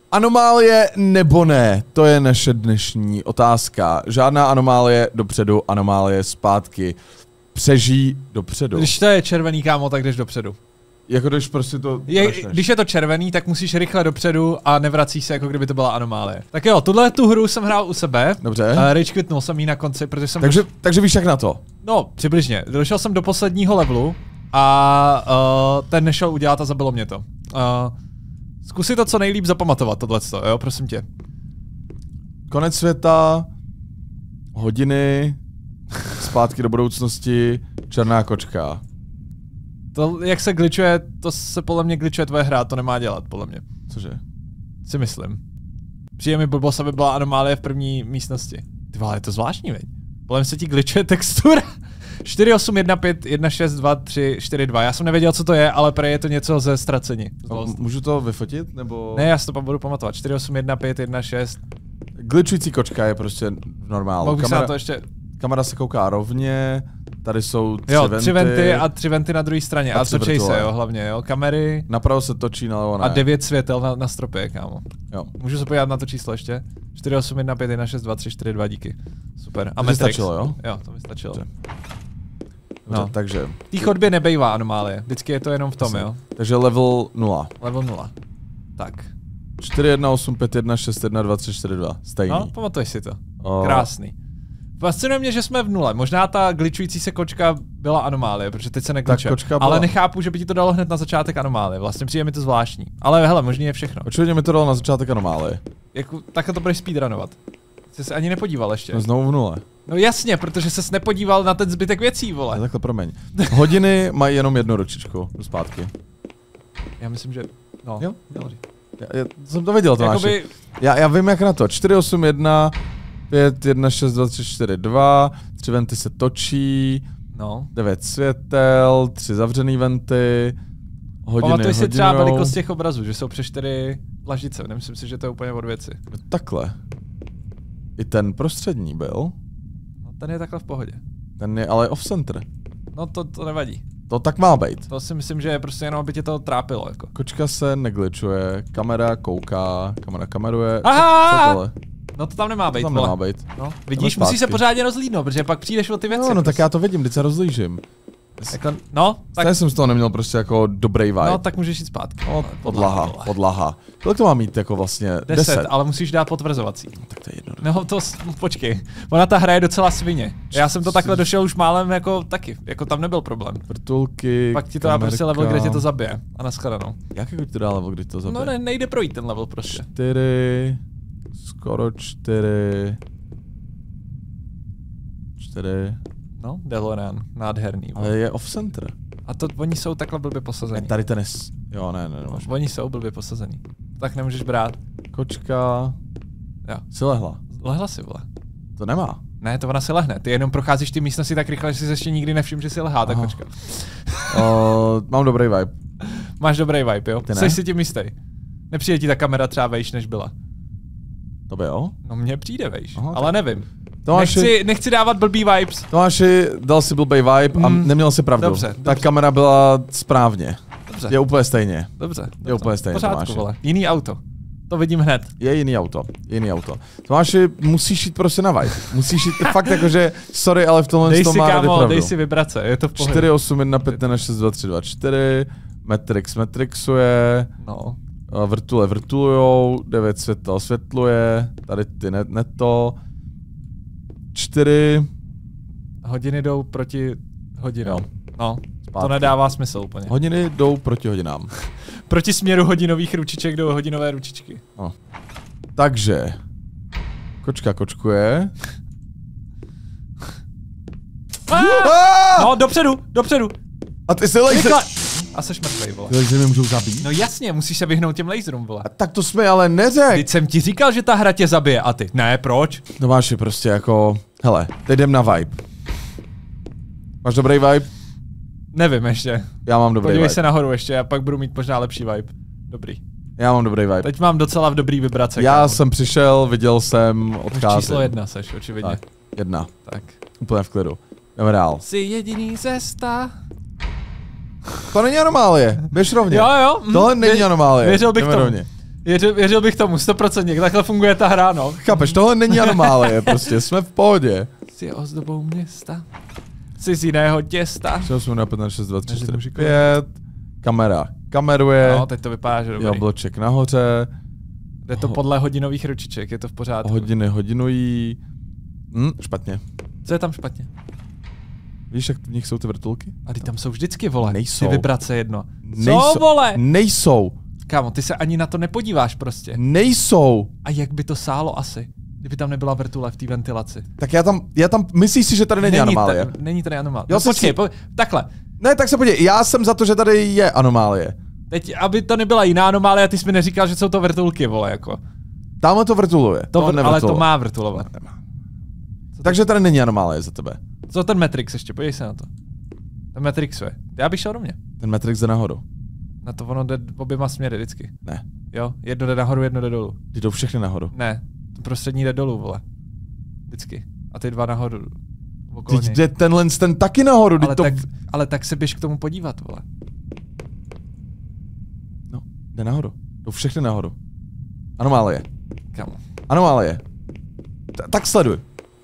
Anomálie nebo ne? To je naše dnešní otázka. Žádná anomálie dopředu, anomálie zpátky. Přežij dopředu. Když to je červený, kámo, tak jdeš dopředu. Jako když prostě to... Když je to červený, tak musíš rychle dopředu a nevracíš se, jako kdyby to byla anomálie. Tak jo, tu hru jsem hrál u sebe. Dobře. Rage quitnul jsem jí na konci, protože jsem... Takže víš jak na to? No, přibližně. Došel jsem do posledního levelu a ten nešel udělat a zabilo mě to. Zkusi to co nejlíp zapamatovat, tohleto, jo, prosím tě. Konec světa, hodiny, zpátky do budoucnosti, černá kočka. To, jak se glitchuje, to se podle mě glitchuje tvoje hra, to nemá dělat, podle mě. Cože? Si myslím. Přijde mi blbost, aby byla anomálie v první místnosti. Ty vole, je to zvláštní, veď? Podle mě se ti glitchuje textura. 4815162342. Já jsem nevěděl, co to je, ale prej je to něco ze ztracení. Můžu to vyfotit, nebo? Ne, já si to budu pamatovat. 481516. Glitchující kočka je prostě normál. Kamera se kouká rovně, tady jsou tři venty. A 3 venty na druhé straně. A točej se, jo, hlavně, jo. Kamery. Napravo se točí, nalevo ne. A 9 světel na stropě, kámo. Jo. Můžu se podívat na to číslo ještě? 4815162342, díky. Super. A to stačilo, jo? Jo, to mi stačilo. Dobře, takže. V té chodbě nebejvá anomálie, vždycky je to jenom v tom, jo? Takže level 0. Level 0. Tak. 418516123442. Stejný. No, pamatuješ si to. Krásný. Fascinuje mě, že jsme v 0. Možná ta glitchující se kočka byla anomálie, protože teď se neglitchuje. Ale nechápu, že by ti to dalo hned na začátek anomálie. Vlastně přijde mi to zvláštní. Ale hele, možný je všechno. Očividně mi to dalo na začátek anomálie. Jako, takhle to budeš speedrunovat. Jsi se ani nepodíval ještě. No znovu v 0. No jasně, protože ses nepodíval na ten zbytek věcí, vole. No, takhle promiň. Hodiny mají jenom jednu ručičku zpátky. Já myslím, že... No. Jo? Já jsem to viděl, Tomáši. Jakoby... Já vím jak na to. 481 5162342, 3 venty se točí, no. 9 světel, 3 zavřený venty, hodiny. Pamatuj si třeba velikost těch obrazů, že jsou přes 4 dlaždice, nemyslím si, že to je úplně od věci. Takhle. I ten prostřední byl. No ten je takhle v pohodě. Ten je ale off-center. No to nevadí. To tak má být. To si myslím, že je prostě jenom, aby tě to trápilo, jako. Kočka se neglitchuje, kamera kouká, kamera kameruje. Aha! Co tohle? No to tam nemá být. To tam nemá být. No, vidíš, musíš se pořádně rozlídnout, protože pak přijdeš o ty věci. No tak já to vidím, teď se rozlížím. Jako, no, tak... Já jsem z toho neměl prostě jako dobrý vibe. No, tak můžeš jít zpátky. No, podlaha. Kolik to má mít jako vlastně? 10, ale musíš dát potvrzovací. No, tak to je jedno. No to, počkej. Ona ta hra je docela svině. Já jsem to takhle došel už málem jako taky. Jako tam nebyl problém. Vrtulky, pak ti to dá prostě level, kde tě to zabije. A nashledanou. Jak jako ti to dá level, kdy to zabije? No nejde projít ten level prostě. 4, skoro 4. No, DeLorean, nádherný. Ale je off-center. A to oni jsou takhle blbě posazení. Tady ten je... Jo, ne. Oni jsou blbě posazení. Tak nemůžeš brát. Kočka... Jo. Jsi lehla. Lehla si, vole. To nemá. Ne, to ona si lehne. Ty jenom procházíš ty místnosti tak rychle, že jsi ještě nikdy nevšiml, že si lehá ta kočka. Mám dobrý vibe. Máš dobrý vibe, jo? Jsi si tím jistý. Nepřijde ti ta kamera třeba vejš, než byla. To by jo? No mně přijde vejš, Aha, ale nevím. Tomáši, nechci dávat blbý vibes. Tomáši, dal si blbý vibe a neměl si pravdu. Dobře. Ta kamera byla správně. Dobře. Je úplně stejně. Dobře. Je úplně stejně, pořádku, Tomáši. Vole. Jiný auto. To vidím hned. Je jiný auto. Tomáši, musíš jít prostě na vibe. Musíš jít fakt jakože, sorry, ale v tomhle tom má pravdu. Dej si vibrace, je to v pohodě. 4, 8, 1, 5, 1, 6, 2, 3, 2, 4. Matrixuje. No. Vrtulujou, 9 světel světluje, tady ty neto. 4. Hodiny jdou proti hodinám. No, zpátky. To nedává smysl úplně. Hodiny jdou proti hodinám. Proti směru hodinových ručiček jdou hodinové ručičky. No. Takže. Kočka kočkuje. No, dopředu. A ty jsi laser. A seš mrtvej, vole. Lasery mě můžou zabít? No jasně, musíš se vyhnout těm laserům, vole. A tak to jsme ale neřekl. Teď jsem ti říkal, že ta hra tě zabije a ty. Ne, proč? No máš prostě jako, hele, teď jdem na vibe. Máš dobrý vibe? Nevím ještě. Já mám dobrý Podívej vibe. se nahoru ještě a pak budu mít možná lepší vibe. Dobrý. Já mám dobrý vibe. Teď mám docela v dobrý vibrace. Já jsem přišel, viděl jsem, odcházím. Číslo 1 seš, očividně. Tak, 1. Tak. Úplně v klidu. Jdeme dál. Jsi jediný cesta. To není anomálie, běž rovně. Jo. Tohle není anomálie. Věřil bych tomu. Rovně. Věřil bych tomu, 100%, takhle funguje ta hra, no. Chápeš, tohle není anomálie, prostě jsme v pohodě. Jsi ozdobou města, jsi z jiného těsta. 8 na 15, 6, 2, 3, 4, 5. Kamera kameruje. No, teď to vypadá, že dobrý. Jablček nahoře. Jde to podle hodinových ručiček, je to v pořádku. Hodiny hodinují. Špatně. Co je tam špatně? Víš, jak v nich jsou ty vrtulky? A ty tam jsou vždycky, vole. Nejsou. Ty vibrace jedno. Nejsou. Co, vole? Nejsou. Kámo, ty se ani na to nepodíváš prostě. Nejsou. A jak by to sálo asi, kdyby tam nebyla vrtule v té ventilaci? Tak já tam, myslíš si, že tady není anomálie? Není tady anomálie. No, počkej, takhle. Ne, tak se podívej, já jsem za to, že tady je anomálie. Teď, aby to nebyla jiná anomálie, ty jsi mi neříkal, že jsou to vrtulky, vole, jako. Tamhle to vrtuluje. Ale to má vrtulovat. Takže tady není anomálie za tebe. Co ten Matrix ještě, podívej se na to. Ten Matrix je. Já bych šel do mě. Ten Matrix jde nahoru. Na to ono jde oběma směry vždycky. Ne. Jo, jedno jde nahoru, jedno jde dolů. Ty jdou všechny nahoru. Ne, to prostřední jde dolů, vole. Vždycky. A ty dva nahoru. Teď jde ten taky nahoru. Ale tak se běž k tomu podívat, vole. No, jde nahoru. Jdou všechny nahoru. Anomálie. Kamo. Anomálie. Tak sleduj.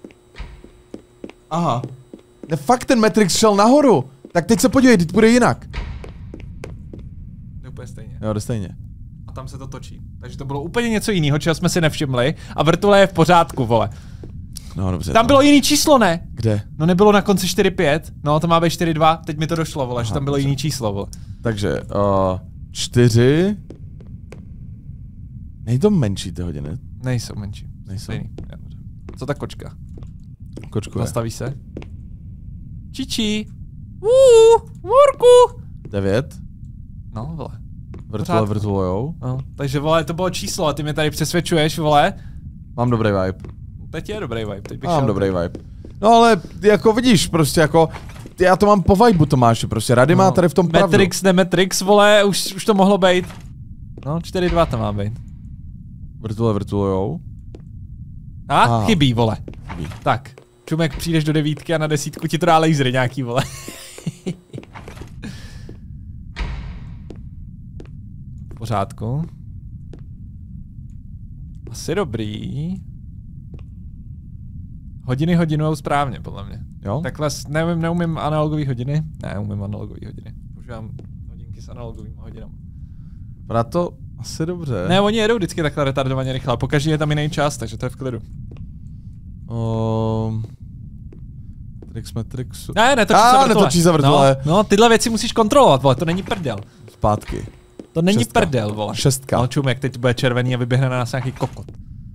Aha. Ne, fakt ten Matrix šel nahoru. Tak teď se podívej, teď bude jinak. Jde úplně stejně. Jo, jde stejně. A tam se to točí. Takže to bylo úplně něco jiného, čeho jsme si nevšimli. A vrtule je v pořádku, vole. No dobře. Tam bylo jiný číslo, ne? Kde? No nebylo na konci 4-5, no to má být 4-2, teď mi to došlo, vole, že tam bylo jiný číslo, vole. Takže, 4... Nejsou menší ty hodiny? Nejsou menší. Nejsou. Co ta kočka? Kočku je. Zastaví se. Čičí. Morku. 9. No, vole. Vrtulujou. No, takže vole, to bylo číslo a ty mě tady přesvědčuješ, vole. Mám dobrý vibe. Teď je dobrý vibe, teď bych mám dobrý vibe. No ale jako vidíš, prostě jako já to mám po vibu, Tomáši, prostě Rady má tady v tom pravdu. Matrix, ne Matrix, vole, už to mohlo být. No, 4-2 to má být. Vrtulujou. Chybí, vole. Chybí. Tak, Čumek, přijdeš do 9 a na 10 ti to dá lasery nějaký, vole. V pořádku. Asi dobrý. Hodiny hodinujou správně, podle mě. Jo? Takhle neumím analogové hodiny. Ne, umím analogové hodiny. Používám hodinky s analogovými hodinami. Vypadá to asi dobře. Ne, oni jedou vždycky takhle retardovaně rychle. Pokaždé je tam jiný čas, takže to je v klidu. Matrixu. Ne, netočí za vrtule. No, tyhle věci musíš kontrolovat, vole, to není prdel. Zpátky. To není prdel, vole. 6. No, Čumek, teď bude červený a vyběhne na nás nějaký kokot.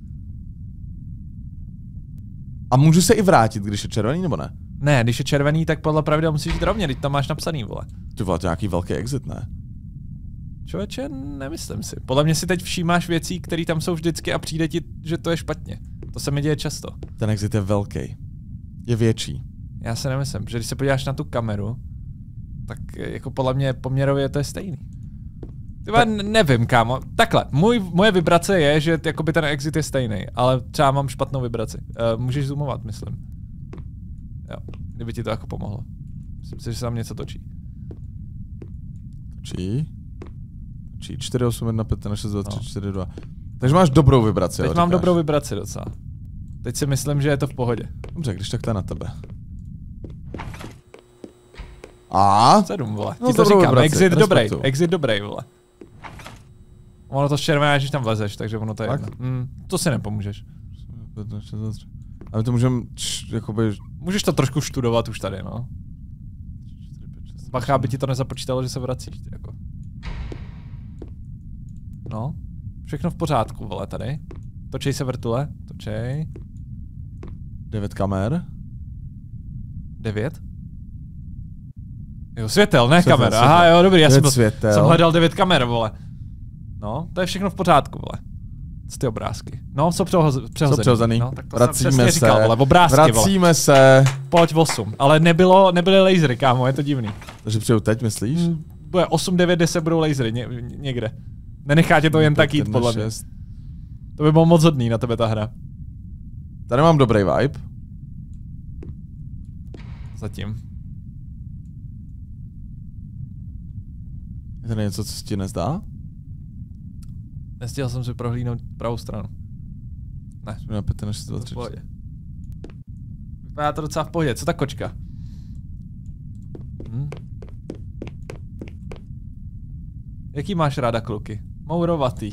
A můžu se i vrátit, když je červený, nebo ne? Ne, když je červený, tak podle pravidel musíš jít rovně, teď tam máš napsaný, vole. Ty vole, to nějaký velký exit, ne? Člověče, nemyslím si. Podle mě si teď všímáš věcí, které tam jsou vždycky a přijde ti, že to je špatně. To se mi děje často. Ten exit je velký. Je větší. Já se nemyslím, že když se podíváš na tu kameru, tak jako podle mě poměrově to je stejný. Tyba, nevím, kámo. Takhle, moje vibrace je, že jakoby ten exit je stejný, ale třeba mám špatnou vibraci. Můžeš zoomovat, myslím. Jo, kdyby ti to jako pomohlo. Myslím si, že se tam něco točí. Točí 4, 8, 1, 5, 6, 2, 3, 4, 2. Takže máš dobrou vibraci. Teď mám dobrou vibraci docela. Teď si myslím, že je to v pohodě. Dobře, když tak to je na tebe. 7, vole. No, ti to říkám, vibraci. Exit dobrý, vole. Ono to zčervená, že tam vlezeš, takže ono to je jedno. To si nepomůžeš. A my to můžeme, jakoby... Můžeš to trošku študovat už tady, no. Bacha, aby ti to nezapočítalo, že se vracíš, jako. No, všechno v pořádku, vole, tady. Točej se vrtule, točej. 9 kamer. 9? Jo, světel, ne kamer. Aha, jo, dobrý, já jsem hledal 9 kamer, vole. No, to je všechno v pořádku, vole. Co ty obrázky? No, jsou přehozený. No, tak to vracíme se. Říkal, vole, obrázky, vracíme se. Pojď 8, ale nebyly lasery, kámo, je to divný. Takže přijdu teď, myslíš? Bude 8, 9, 10 budou lasery, někde. Nenechá tě to jen tak jít, podle mě. To by bylo moc hodný na tebe ta hra. Tady mám dobrý vibe. Zatím. Je to něco, co se ti nezdá? Nestihl jsem si prohlídnout pravou stranu. Ne. Na 5 na 6, 2, 3. Vypadá to docela v pohodě. Co ta kočka? Jaký máš ráda kluky? Mourovatý.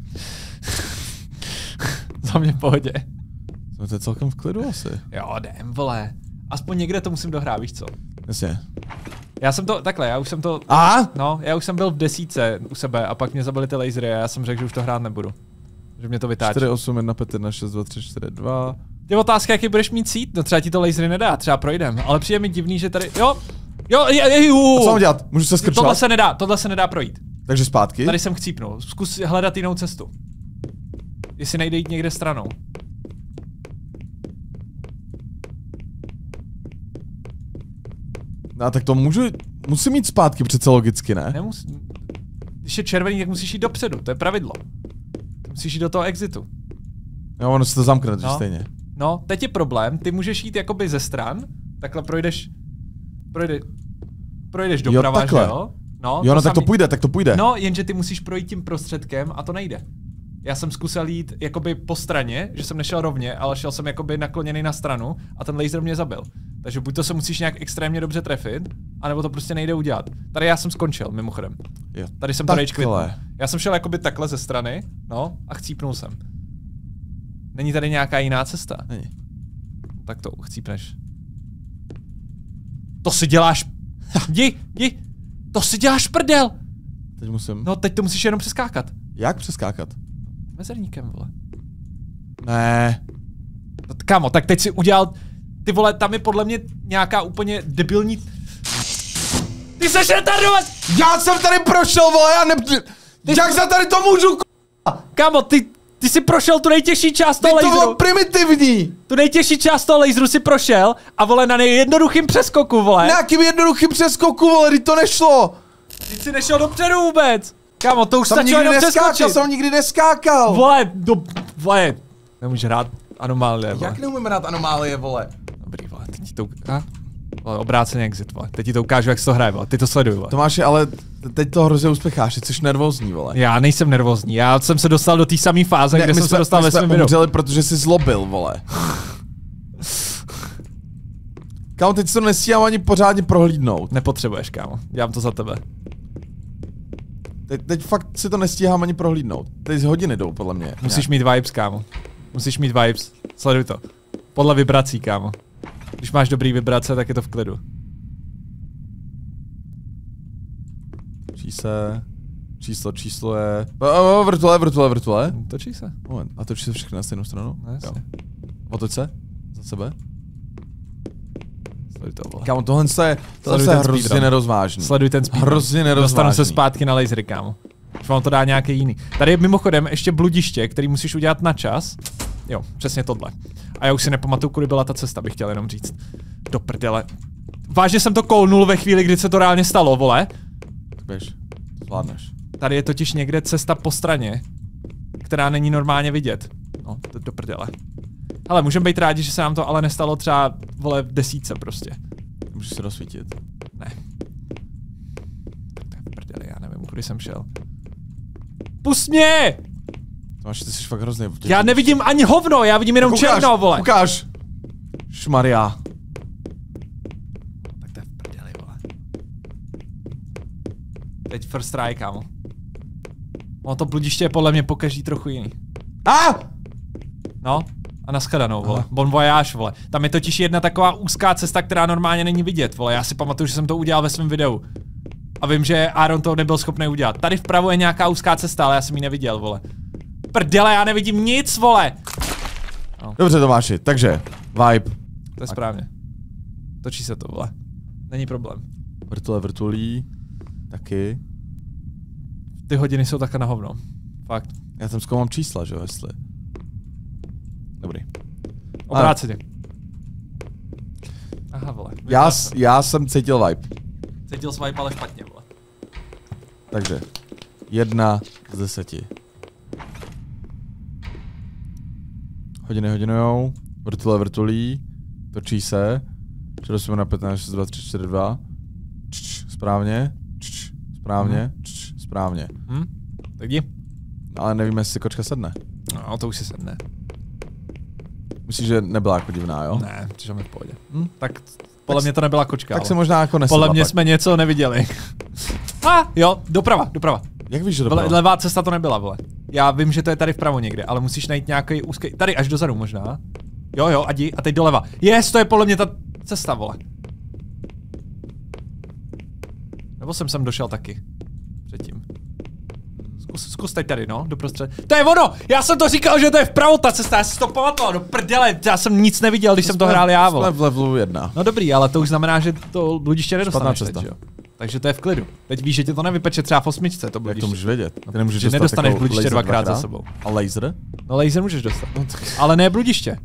Za mě v pohodě. To je celkem v klidu asi. Jo, jdem, vole. Aspoň někde to musím dohrát, víš co? Jasně. Já jsem to, takhle, já už jsem to... No, já už jsem byl v 10 u sebe a pak mě zabili ty lasery a já jsem řekl, že už to hrát nebudu. Že mě to vytáčí. 4, 8, 1, 5, 1, 6, 2, 3, 4, 2. Ty otázka, jaký budeš mít sít? No třeba ti to lasery nedá, třeba projdem. Ale přijde mi divný, že tady, jo. Co mám dělat? Můžu se skrčovat? Tohle se nedá projít. Takže zpátky? Tady jsem chcípnul. Zkus hledat jinou cestu. Jestli nejde jít někde stranou. No tak to musím mít zpátky přece logicky, ne? Když je červený, tak musíš jít dopředu, to je pravidlo. Musíš jít do toho exitu. Jo, ono se to zamkne, stejně. No, teď je problém, ty můžeš jít jakoby ze stran, takhle projdeš doprava, že jo? No, tak to půjde. No, jenže ty musíš projít tím prostředkem a to nejde. Já jsem zkusil jít jakoby po straně, že jsem nešel rovně, ale šel jsem jakoby nakloněný na stranu a ten laser mě zabil. Takže buď to se musíš nějak extrémně dobře trefit, anebo to prostě nejde udělat. Tady já jsem skončil, mimochodem. Jo. Tady jsem to rage quitnul. Já jsem šel jakoby takhle ze strany, no, a chcípnul jsem. Není tady nějaká jiná cesta? Není. Tak to chcípneš. To si děláš... Jdi! To si děláš prdel! Teď musím. No, teď to musíš jenom přeskákat. Jak přeskákat? Mezerníkem, vole. Ne. No, kámo, tak teď si udělal... Ty vole, tam je podle mě nějaká úplně debilní... Ty seš retardovat! Já jsem tady prošel, vole, jak za tady to můžu, Kámo, ty si prošel tu nejtěžší část toho laseru. To bylo primitivní. Tu nejtěžší část toho laseru si prošel a vole na nejjednoduchým přeskoku, vole. Nějakým jednoduchým přeskoku, vole, teď to nešlo. Ty jsi nešel dopředu vůbec. Kámo, to už stačilo jenom přeskočit. Jsem nikdy neskákal. Vole, nemůžeš hrát anomálie, vole. Jak neumím hrát anomálie, vole? Dobrý, vole, teď ti to... Vole, obrácený exit, vole. Teď ti to ukážu, jak se to hraje, vole. Ty to sleduj, vole. Tomáši, ale teď to hrozně uspěcháš, jsi nervózní, vole. Já nejsem nervózní, já jsem se dostal do té samé fáze, kde jsem se dostal ve svém videu. Umřeli, protože jsi zlobil, vole. Kámo, teď si to nestíhám ani pořádně prohlídnout. Nepotřebuješ, kámo, dělám to za tebe. Teď fakt si to nestíhám ani prohlídnout. Teď hodiny jdou, podle mě. Musíš mít vibes, kámo. Musíš mít vibes. Sleduj to. Podle vibrací, kámo. Když máš dobrý vibrace, tak je to v klidu. Číslo je... Vrtule. Točí se. Moment, a točí se všechny na stejnou stranu? No, jasně. Otoč se. Za sebe. Sleduj to, vole. Kámo, tohle je hrozně nerozvážný. Sleduj ten speedrun. Hrozně nerozvážný. Dostanu se zpátky na lasery, kámo. Už vám to dá nějaký jiný. Tady je mimochodem ještě bludiště, který musíš udělat na čas. Jo, přesně tohle. A já už si nepamatuju, kudy byla ta cesta, bych chtěl jenom říct. Do prdele. Vážně jsem to koulnul ve chvíli, kdy se to reálně stalo, vole. Běž, zvládneš. Tady je totiž někde cesta po straně, která není normálně vidět. No, to do prdele. Ale můžeme být rádi, že se nám to ale nestalo třeba, vole, v 10 prostě. Můžeš se rozsvítit. Ne. Tak to je v prdeli, já nevím, kudy jsem šel. Pust mě! Tomáš, ty jsi fakt hrozný. Já nevidím ani hovno, já vidím jenom černo, vole. Ukáž! Šmaria. Tak to je v prdeli, vole. Teď first try, kámo. No to bludiště je podle mě pokaždý trochu jiný. No, a nashledanou, vole. Bon voyage, vole. Tam je totiž jedna taková úzká cesta, která normálně není vidět, vole. Já si pamatuju, že jsem to udělal ve svém videu. A vím, že Aaron to nebyl schopný udělat. Tady vpravo je nějaká úzká cesta, ale já jsem ji neviděl, vole. Prdele, já nevidím nic, vole! No. Dobře, Tomáši, takže, vibe. To je správně. Točí se to, vole. Není problém. Vrtulí. Taky. Ty hodiny jsou takhle na hovno. Fakt. Já tam zkoumám čísla, že jo, jestli. Dobrý. Obráceně. Aha, vole. Já jsem cítil vibe. Cítil jsi vibe, ale špatně, vole. Takže. 1 z 10. Hodinujou. Vrtulí. Točí se. Přenosíme na 15, 6, 2, 3, 4, 2. Správně. Správně. Tak jdi. Ale nevíme, jestli si kočka sedne. No, to už si sedne. Myslíš, že nebyla jako divná, jo? Ne, přišel mi v pohodě. Tak podle mě to nebyla kočka. Tak se možná jako nesedla. Podle mě jsme něco neviděli. Jo, doprava. Jak víš, že doprava? Levá cesta to nebyla, vole. Já vím, že to je tady vpravo někde, ale musíš najít nějaký úzký. Tady až dozadu možná. Jo, a teď doleva. To je podle mě ta cesta, vole. Nebo jsem sem došel taky. Předtím. Zkus teď tady, no, doprostřed. To je ono! Já jsem to říkal, že to je vpravo ta cesta, já jsem to pamatoval, do prdele, já jsem nic neviděl, když jsem to hrál já, vole. Jsme v levelu 1. No dobrý, ale to už znamená, že to bludiště nedostaneš teď, jo. Takže to je v klidu. Teď víš, že tě to nevypeče třeba v 8, to bludiště. Jak to můžeš vědět? Ty nemůžeš že nedostaneš jako bludiště dvakrát za sebou. A laser? No laser můžeš dostat, ale ne bludiště.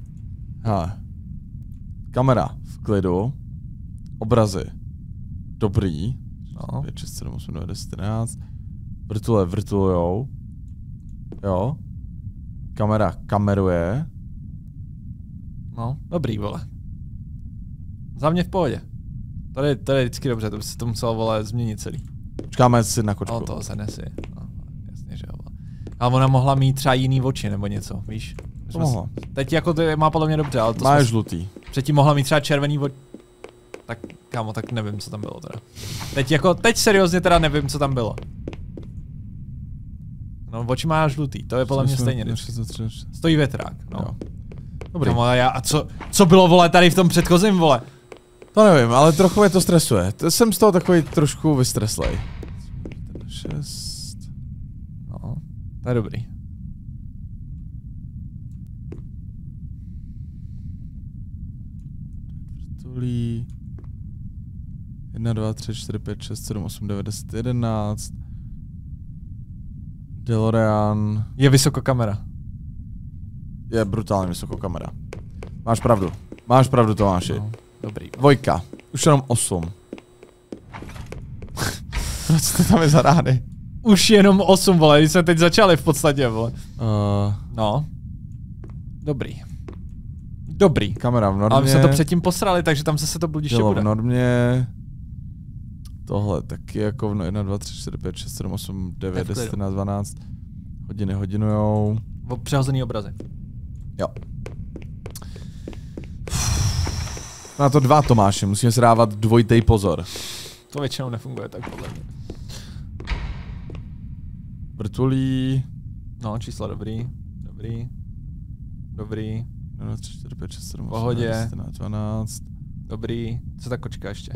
Kamera v klidu. Obrazy. Dobrý. No. 5, 6, 7, 8, 9, 10, 11. Vrtule vrtulujou. Jo. Kamera kameruje. No, dobrý, vole. Za mě v pohodě. To je vždycky dobře, to by si to musel, vole, změnit celý. Počkáme si na kočku. No, toho se nesi. No, jasně, že jo. Ale ona mohla mít třeba jiný oči nebo něco, víš? To mohla. Teď jako to má podle mě dobře, ale to má žlutý. Předtím mohla mít třeba červený oči. Tak kámo, tak nevím, co tam bylo teda. Teď seriózně teda nevím, co tam bylo. No, oči má žlutý, to je podle mě stejně. Stojí větrák, no. Jo. Dobrý. Kámo, a co bylo, vole, tady v tom předchozím, vole? To nevím, ale trochu mě to stresuje. Jsem z toho takový trošku vystreslej. 6. No, to je dobrý. Vrtulí. 1, 2, 3, 4, 5, 6, 7, 8, 9, 10, 11. DeLorean. Je vysoko kamera. Je brutálně vysoko kamera. Máš pravdu, Tomáši. No, dobrý. 2. Už jenom 8. Co to tam je za rány? Už jenom 8, vole, když jsme teď začali v podstatě, vole. No. Dobrý. Kamera v normě. Ale my jsme to předtím posrali, takže tam zase to bludiště bude. v normě. Tohle taky jako v 1, 2, 3, 4, 5, 6, 7, 8, 9, 10, 11, 12. Hodiny hodinujou. Přehozený obrazy. Jo. Na to 2, Tomáši, musíme si dávat dvojitej pozor. To většinou nefunguje tak podle mě. Vrtulí. No, čísla dobrý. 1, 2, 3, 4, 5, 6, 7, 8, Pohodě. 10, 12. Dobrý. Co ta kočka ještě?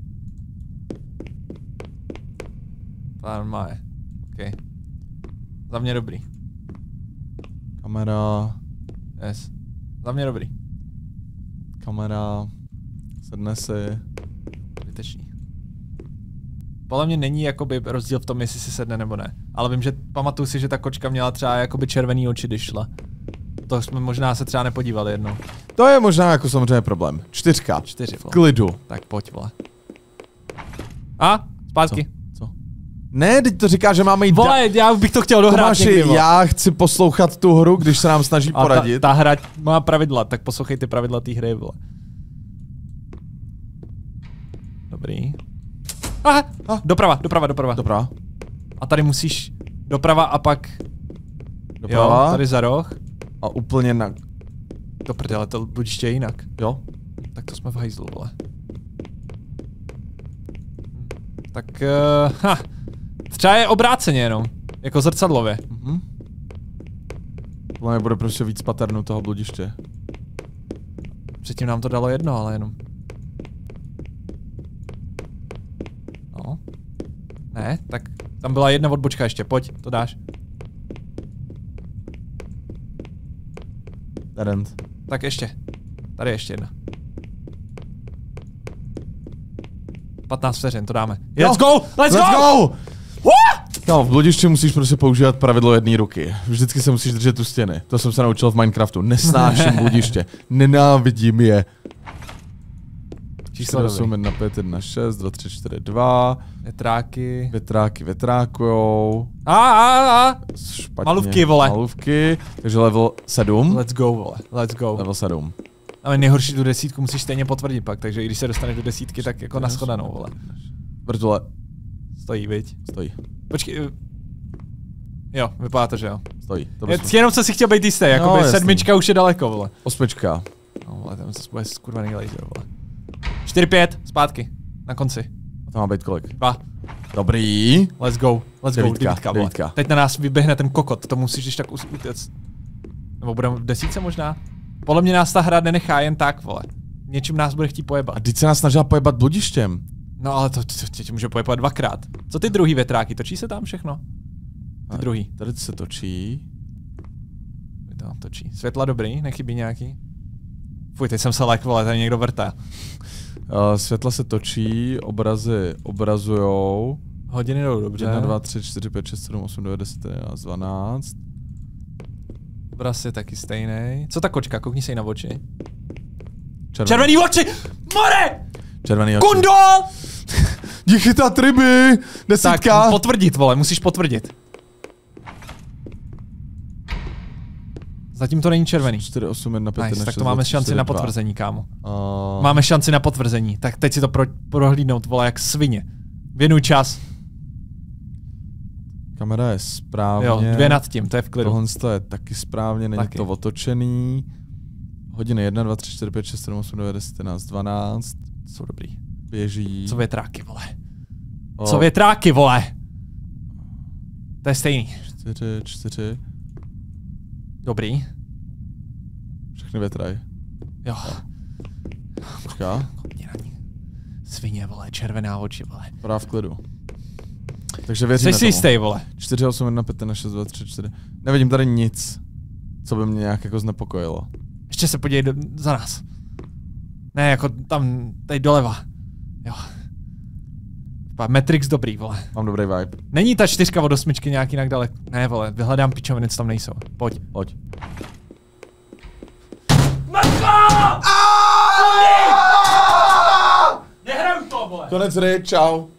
Tam má je. OK. Za mě dobrý. Kamera. Yes. Za mě dobrý. Kamera. Sedne si. Vytečný. Podle mě není jakoby rozdíl v tom, jestli si sedne nebo ne. Ale vím, že pamatuju si, že ta kočka měla třeba jakoby červený oči, když šla. To jsme možná se třeba nepodívali jednou. To je možná jako samozřejmě problém. 4. 4, vole. Klidu. Tak pojď, vole. A? Zpátky. Co? Ne, teď to říká, že máme jít vole, já bych to chtěl dohrát Tomáši, někdy, vole. já chci poslouchat tu hru, když se nám snaží poradit. Ta hra má pravidla, tak poslouchej ty pravidla té hry, vole. Dobrý. Doprava. A tady musíš doprava a pak... Doprava. Jo, tady za roh. A úplně na... Do prdele, to bludiště je jinak. Jo. Tak to jsme v hajzlu, vole. Tak, třeba je obráceně jenom. Jako zrcadlově. Tohle bude prostě víc patternů toho bludiště. Předtím nám to dalo jedno, ale jenom. No. Ne, tak tam byla jedna odbočka ještě, pojď, to dáš. Talent. Tak ještě. Tady ještě jedna. 15 vteřin, to dáme. Let's go! Let's go! No, v bludišti musíš prostě používat pravidlo jedné ruky. Vždycky se musíš držet tu stěny. To jsem se naučil v Minecraftu. Nesnáším bludiště. Nenávidím je. Číslo 8, 1, 5, 1, 6, 2, 3, 4, 2. Větráky. Větráky větrákujou. Špatně. Malůvky, vole. Malůvky. Takže level 7. Let's go, vole. Let's go. Level 7. Ale nejhorší tu 10 musíš stejně potvrdit pak, takže i když se dostaneš do 10, tak jako na shledanou, vole. Vrtule. Stojí, viď? Stojí. Počkej. Jo, vypadá to, že jo. Stojí. Jenom co si chtěl být jistý, jakoby no, 7 už je daleko, vole. 8. No, vole, tam zase bude kurva nejlejzer, vole. 4-5, zpátky, na konci. A to má být kolik? 2. Dobrý. Let's go, 9, vole. Teď na nás vyběhne ten kokot, to musíš když tak utěct. Nebo budeme v 10 možná? Podle mě nás ta hra nenechá jen tak, vole. Něčím nás bude chtít pojebat. A teď se nás snažila pojebat bludištěm. No ale to tě může pojebat 2krát. Co ty druhý větráky, točí se tam všechno? Ty druhý. Tady se točí. To točí. Světla dobrý, nechybí nějaký? Fuj, teď jsem se lek, vole, tady někdo vrtá. Světla se točí, obrazy obrazujou. Hodiny jdou dobře. 1, 2, 3, 4, 5, 6, 7, 8, 9, 10, 11, 12. Obraz je taky stejný. Co ta kočka? Koukni se jí na oči. Červený oči! More! Červený oči. Kundo! Jdi chytat ryby! 10. Tak, potvrdit, vole, musíš potvrdit. Zatím to není červený. 4, 8, 1, 5, nice, 1, 6, tak to máme 2, šanci 4, na 2. potvrzení, kámo. Máme šanci na potvrzení. Tak teď si to prohlídnout, vole, jak svině. Věnuj čas. Kamera je správně. Jo, 2 nad tím, to je v klidu. Tohle je taky správně, není taky. To otočený. Hodiny 1, 2, 3, 4, 5, 6, 7, 8, 9, 10, 11, 12. Jsou dobrý. Běží. Co větráky, vole. Co větráky, vole. To je stejný. 4. Dobrý. Všechny větraj. Jo. Počká. Svině, vole, červená oči, vole. Právě v klidu. Takže věříme tomu. Jsi si jistý, vole. 4, 8, 1, 5, 6, 2, 3, 4. Nevidím tady nic, co by mě nějak jako znepokojilo. Ještě se podívej za nás. Ne, jako tam, tady doleva. Jo. Matrix dobrý, vole. Mám dobrý vibe. Není ta 4 od 8 nějak jinak daleko. Ne, vole, vyhledám pičoviny, co tam nejsou. Pojď. Pojď. Nehraju to, vole. Konec hry, čau.